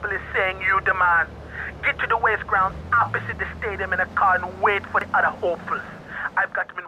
simply saying you the man. Get to the waste ground opposite the stadium in a car and wait for the other hopefuls. I've got